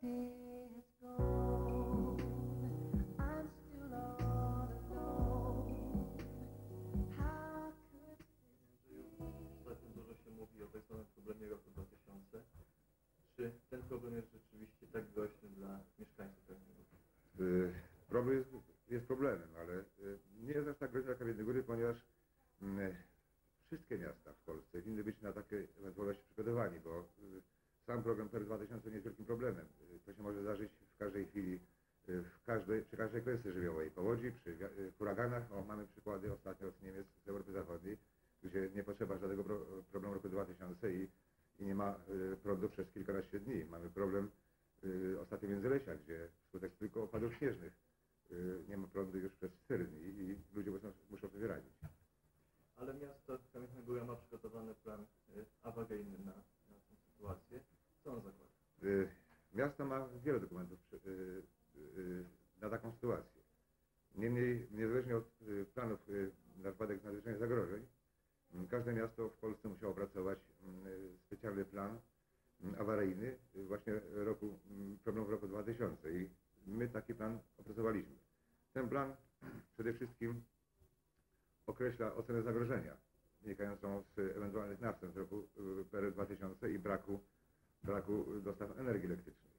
day has gone, I'm still all alone. How could this be? Ostatnio dużo się mówi o tak zwanym problemie roku 2000. Czy ten problem jest rzeczywiście tak groźny dla mieszkańców Kamiennej Góry? Problem jest problemem, ale nie jest aż tak groźny jak Kamiennej Góry, ponieważ wszystkie miasta w Polsce winny być na takie ewentualności przygotowani, bo sam program PER 2000 nie jest wielkim problemem. To się może zdarzyć w każdej chwili, przy każdej klęsce żywiołowej, powodzi, przy huraganach. O, mamy przykłady ostatnio z Niemiec, z Europy Zachodniej, gdzie nie potrzeba żadnego problemu roku 2000 i nie ma prądu przez kilkanaście dni. Mamy problem ostatnio w Międzylesia, gdzie wskutek tylko opadów śnieżnych nie ma prądu już przez 4 dni i ludzie muszą sobie radzić. Ale miasto Kamienna Góra ma przygotowany plan awaryjny na tę sytuację. Co on zakłada? Miasto ma wiele dokumentów na taką sytuację. Niemniej, niezależnie od planów na wypadek nadzwyczajnych zagrożeń, każde miasto w Polsce musiało opracować specjalny plan awaryjny właśnie problemu w roku 2000 i my taki plan opracowaliśmy. Ten plan przede wszystkim określa ocenę zagrożenia wynikającą z ewentualnych następstw roku PER 2000 i braku dostaw energii elektrycznej.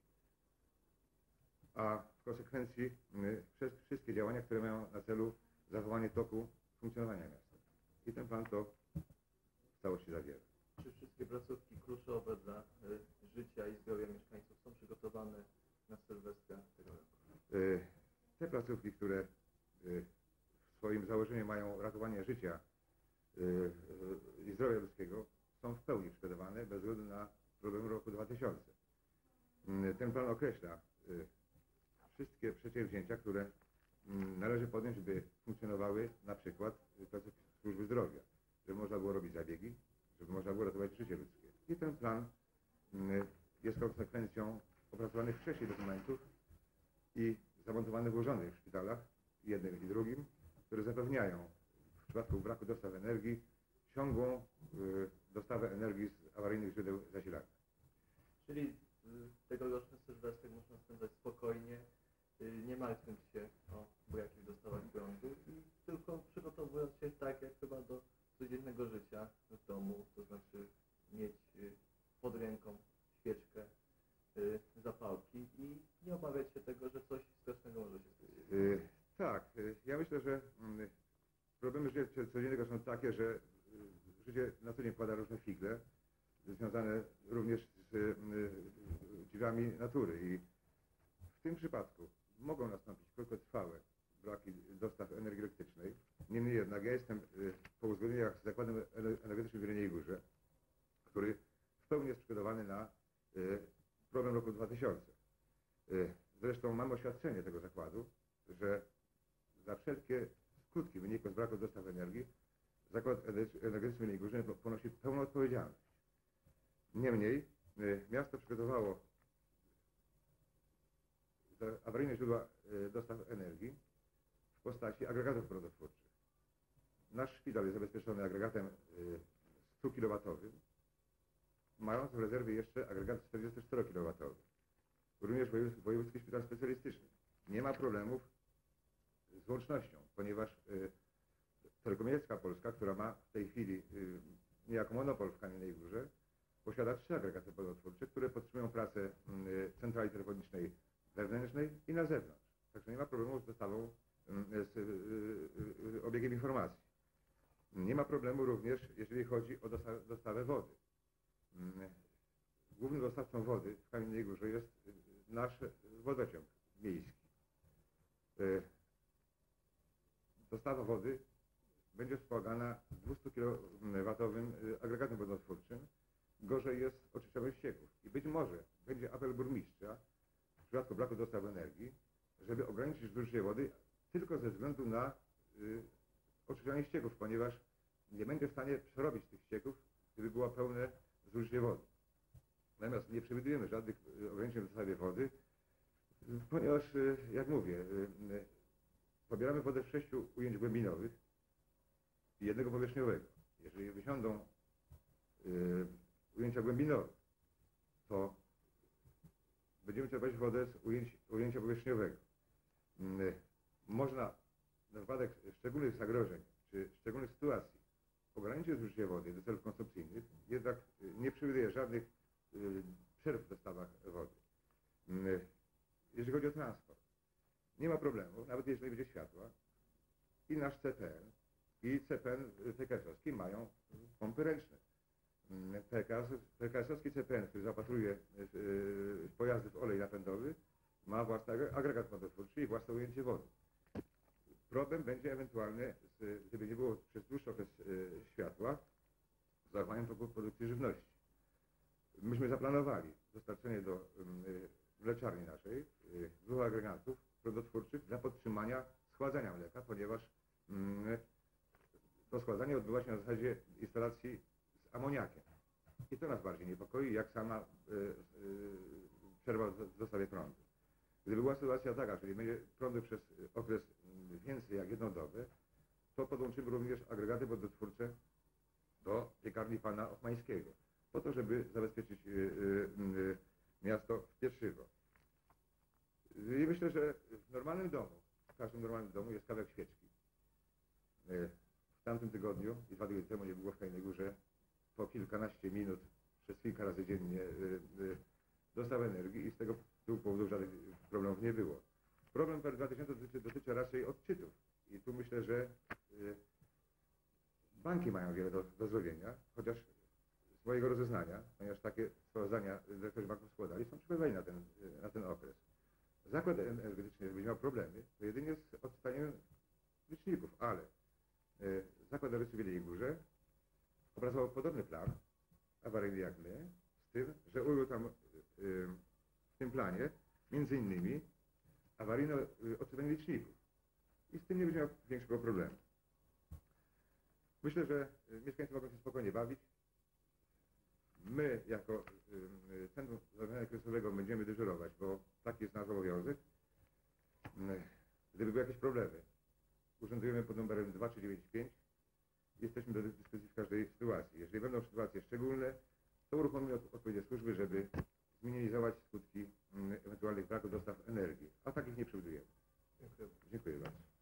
A w konsekwencji wszystkie działania, które mają na celu zachowanie toku funkcjonowania miasta. I ten plan to w całości zawiera. Czy wszystkie placówki kluczowe dla życia i zdrowia mieszkańców są przygotowane na Sylwestra tego roku? Te placówki, które w swoim założeniu mają ratowanie życia i zdrowia ludzkiego, są w pełni przygotowane bez względu na problem roku 2000. Ten plan określa wszystkie przedsięwzięcia, które należy podjąć, by funkcjonowały na przykład placówki służby zdrowia, żeby można było robić zabiegi, żeby można było ratować życie ludzkie. I ten plan jest konsekwencją opracowanych wcześniej dokumentów i zamontowanych, włożonych w szpitalach, jednym i drugim, które zapewniają w przypadku braku dostaw energii ciągłą dostawę energii z awaryjnych źródeł zasilania. Czyli tegoroczny Sylwester można spędzać spokojnie, nie martwiąc się o jakich dostawach prądu i tylko przygotowując się tak jak chyba do codziennego życia w domu, to znaczy mieć pod ręką świeczkę, zapałki i nie obawiać się tego, że coś strasznego może się stać. Tak, ja myślę, że problemy życia codziennego są takie, że życie na co dzień wkłada różne figle, związane również z dziwami natury i w tym przypadku mogą nastąpić krótkotrwałe braki dostaw energii elektrycznej. Niemniej jednak ja jestem po uzgodnieniach z Zakładem Energetycznym w Jeleniej Górze, który w pełni jest przygotowany na problem roku 2000. Zresztą mam oświadczenie tego zakładu, że za wszelkie skutki wynikłe z braku dostaw energii Zakład Energetyczny w Jeleniej Górze ponosi pełną odpowiedzialność. Niemniej miasto przygotowało awaryjne źródła dostaw energii w postaci agregatów prądotwórczych. Nasz szpital jest zabezpieczony agregatem 100 kW, mając w rezerwie jeszcze agregat 44 kW. Również Wojewódzki Szpital Specjalistyczny. Nie ma problemów z łącznością, ponieważ Telekomunikacja Polska, która ma w tej chwili niejako monopol w Kamiennej Górze, posiada 3 agregaty prądotwórcze, które podtrzymują pracę centrali telefonicznej wewnętrznej i na zewnątrz. Także nie ma problemu z dostawą, z obiegiem informacji. Nie ma problemu również, jeżeli chodzi o dostawę wody. Głównym dostawcą wody w Kamiennej Górze jest nasz wodociąg miejski. Dostawa wody będzie wspomagana 200 kW agregatem wodotwórczym. Gorzej jest z oczyszczalnią ścieków. I być może będzie apel burmistrza w przypadku braku dostaw energii, żeby ograniczyć zużycie wody tylko ze względu na oczyszczalnię ścieków, ponieważ nie będzie w stanie przerobić tych ścieków, gdyby było pełne zużycie wody. Natomiast nie przewidujemy żadnych ograniczeń w dostawie wody, ponieważ, jak mówię, pobieramy wodę w 6 ujęć głębinowych i 1 powierzchniowego. Jeżeli wysiądą ujęcia głębinowe, to będziemy będziemy czerpać wodę z ujęcia powierzchniowego. Można na wypadek szczególnych zagrożeń czy szczególnych sytuacji ograniczyć zużycie wody do celów konsumpcyjnych, jednak nie przewiduje żadnych przerw w dostawach wody. Jeżeli chodzi o transport, nie ma problemu, nawet jeżeli będzie światła, i nasz CPN, i CPN PKS-owski mają pompy ręczne. PKS-owski CPN, który zaopatruje pojazdy w olej napędowy, ma własny agregat wodotwórczy i własne ujęcie wody. Problem będzie ewentualny, gdyby nie było przez dłuższy okres światła, z zachowaniem produkcji żywności. Myśmy zaplanowali dostarczenie do mleczarni naszej 2 agregatów wodotwórczych dla podtrzymania schładzania mleka, ponieważ to schładzanie odbywa się na zasadzie instalacji z amoniakiem. I to nas bardziej niepokoi, jak sama przerwa w dostawie prądu. Gdyby była sytuacja taka, że nie będzie prądu przez okres więcej jak 1 dobę, to podłączymy również agregaty wodotwórcze do piekarni pana Ochmańskiego, po to, żeby zabezpieczyć miasto w pieczywo. I myślę, że w normalnym domu, w każdym normalnym domu jest kawałek świeczki. W tamtym tygodniu i 2 tygodnie temu nie było w Kajnej Górze po kilkanaście minut przez kilka razy dziennie dostaw energii i z tego powodu żadnych problemów nie było. Problem PER-2000 dotyczy raczej odczytów i tu myślę, że banki mają wiele do zrobienia, chociaż z mojego rozeznania, ponieważ takie sprawozdania dyrektorzy banków składali, są przygotowani na ten okres. Zakład energetyczny będzie miał problemy, to jedynie z odczytaniem liczników, ale Zakład Energetyczny w Jeleniej Górze opracował podobny plan awaryjny jak my, z tym, że ujął tam w tym planie między innymi awaryjne odczytanie liczników i z tym nie będzie miał większego problemu. Myślę, że mieszkańcy mogą się spokojnie bawić. My jako Centrum Zarządzania Kryzysowego będziemy dyżurować, bo taki jest nasz obowiązek. Gdyby były jakieś problemy, urzędujemy pod numerem 2395. Jesteśmy do dyspozycji w każdej sytuacji. Jeżeli będą sytuacje szczególne, to uruchomimy odpowiednie służby, żeby zminimalizować skutki ewentualnych braków dostaw energii. A takich nie przewidujemy. Dziękuję. Dziękuję bardzo.